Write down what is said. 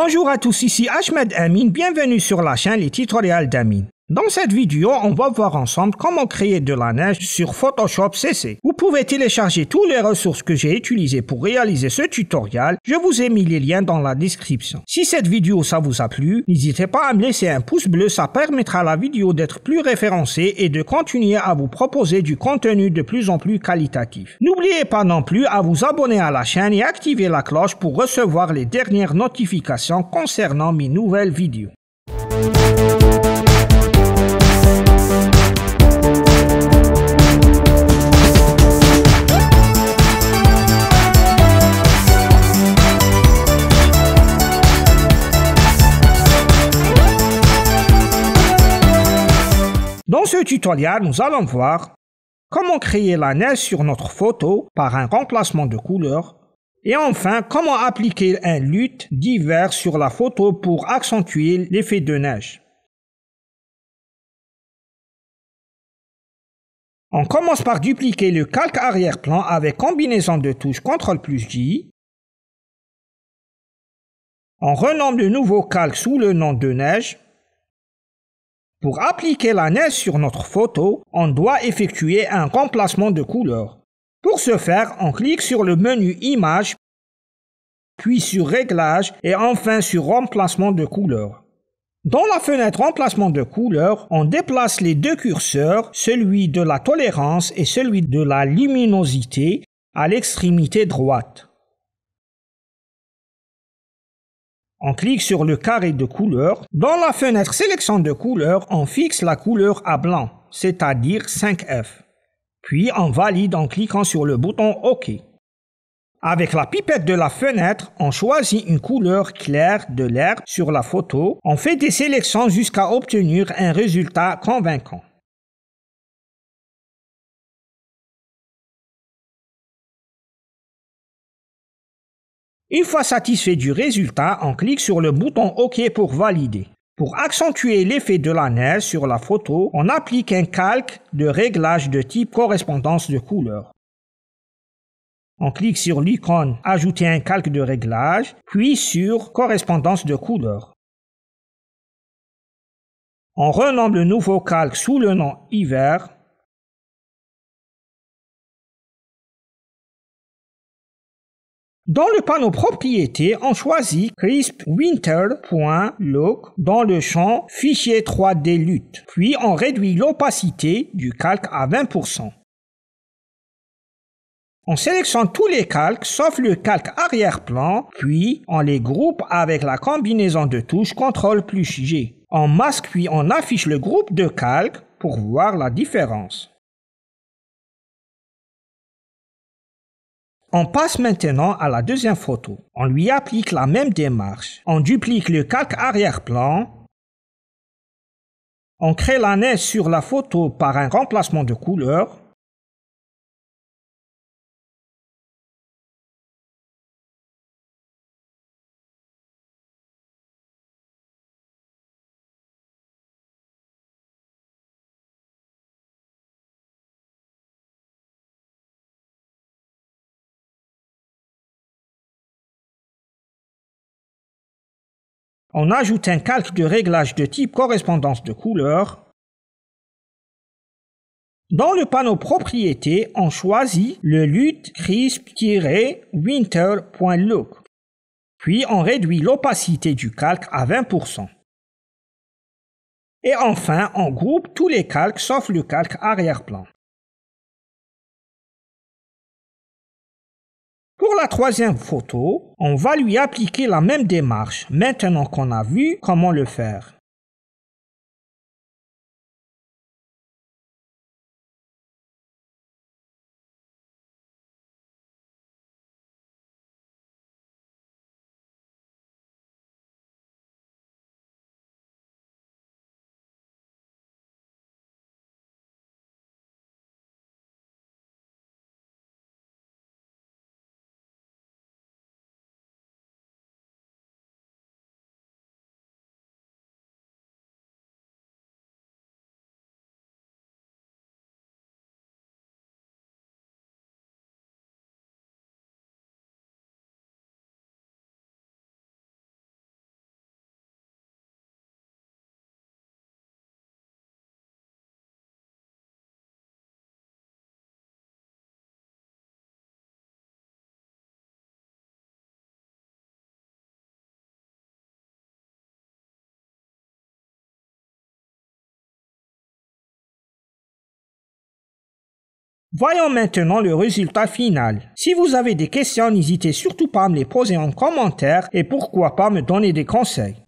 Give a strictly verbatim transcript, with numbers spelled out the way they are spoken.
Bonjour à tous, ici Ahmed Amin, bienvenue sur la chaîne Les Tutoriels d'Amin. Dans cette vidéo, on va voir ensemble comment créer de la neige sur Photoshop C C. Vous pouvez télécharger toutes les ressources que j'ai utilisées pour réaliser ce tutoriel. Je vous ai mis les liens dans la description. Si cette vidéo ça vous a plu, n'hésitez pas à me laisser un pouce bleu, ça permettra à la vidéo d'être plus référencée et de continuer à vous proposer du contenu de plus en plus qualitatif. N'oubliez pas non plus à vous abonner à la chaîne et activer la cloche pour recevoir les dernières notifications concernant mes nouvelles vidéos. Dans ce tutoriel, nous allons voir comment créer la neige sur notre photo par un remplacement de couleur et enfin comment appliquer un lutte d'hiver sur la photo pour accentuer l'effet de neige. On commence par dupliquer le calque arrière-plan avec combinaison de touches contrôle plus J. On renomme le nouveau calque sous le nom de neige. Pour appliquer la neige sur notre photo, on doit effectuer un remplacement de couleur. Pour ce faire, on clique sur le menu Images, puis sur Réglages et enfin sur Remplacement de couleur. Dans la fenêtre Remplacement de couleur, on déplace les deux curseurs, celui de la tolérance et celui de la luminosité, à l'extrémité droite. On clique sur le carré de couleur. Dans la fenêtre Sélection de couleur, on fixe la couleur à blanc, c'est-à-dire cinq F. Puis on valide en cliquant sur le bouton OK. Avec la pipette de la fenêtre, on choisit une couleur claire de l'herbe sur la photo. On fait des sélections jusqu'à obtenir un résultat convaincant. Une fois satisfait du résultat, on clique sur le bouton OK pour valider. Pour accentuer l'effet de la neige sur la photo, on applique un calque de réglage de type correspondance de couleur. On clique sur l'icône Ajouter un calque de réglage, puis sur Correspondance de couleur. On renomme le nouveau calque sous le nom Hiver. Dans le panneau Propriétés, on choisit crispwinter.look dans le champ Fichier trois D lutte. Puis on réduit l'opacité du calque à vingt pour cent. On sélectionne tous les calques sauf le calque arrière-plan, puis on les groupe avec la combinaison de touches contrôle plus G. On masque puis on affiche le groupe de calques pour voir la différence. On passe maintenant à la deuxième photo. On lui applique la même démarche. On duplique le calque arrière-plan. On crée la neige sur la photo par un remplacement de couleur. On ajoute un calque de réglage de type correspondance de couleur. Dans le panneau Propriétés, on choisit le lutte crisp-winter.look. Puis on réduit l'opacité du calque à vingt pour cent. Et enfin, on groupe tous les calques sauf le calque arrière-plan. Pour la troisième photo, on va lui appliquer la même démarche, maintenant qu'on a vu comment le faire. Voyons maintenant le résultat final. Si vous avez des questions, n'hésitez surtout pas à me les poser en commentaire et pourquoi pas me donner des conseils.